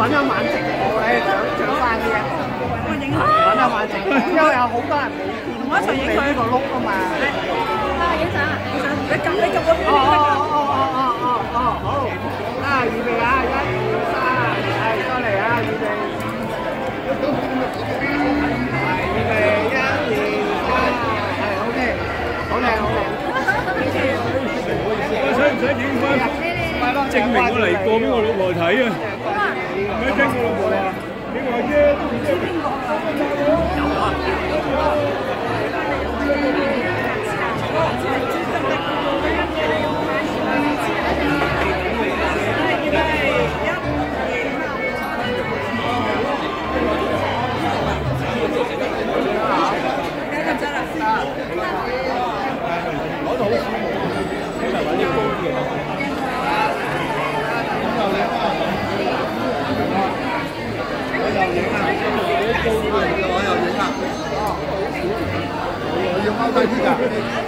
揾一晚直播咧，獎翻呢一個。揾一晚直播，因為有好多人冇見到你呢個碌啊嘛。 啊，影相啊！影相，你撳個邊好。啊，預備啊，1、2、3，係過嚟啊，預備。係預備1、2、3，係 OK， 好靚。 我使唔使影翻？證明我嚟過俾我老婆睇啊！咩聽我老婆話？你話啫，都唔知邊個有啊！攞到好少喎，聽聞揾啲高啲嘅。我又影啊！我要踎低啲㗎。